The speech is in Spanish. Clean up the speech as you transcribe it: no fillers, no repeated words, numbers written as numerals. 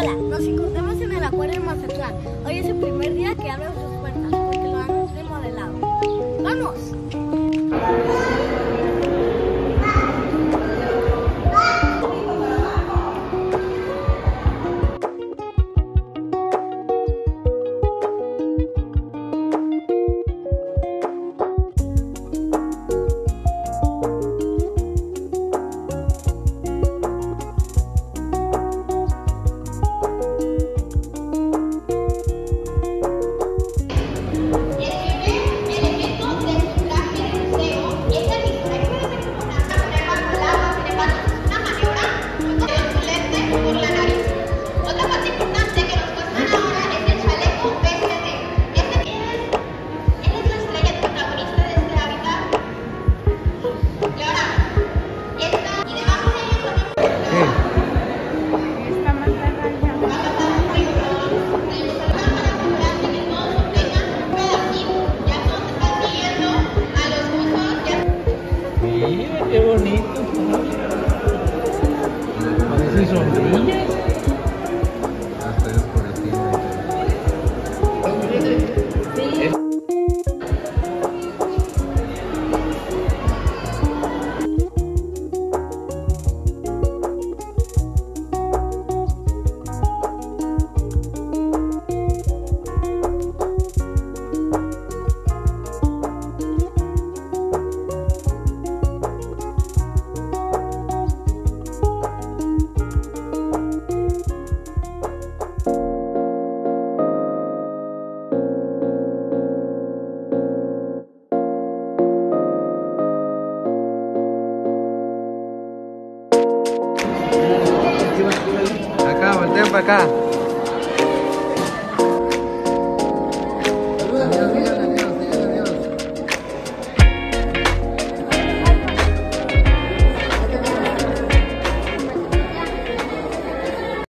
Hola, nos encontramos en el Acuario de Mazatlán. Hoy es el primer día que abren sus puertas porque lo han remodelado. ¡Vamos! Mira, qué bonito. Parecen sombrillas. Hasta es por aquí. Acá, voltea para acá.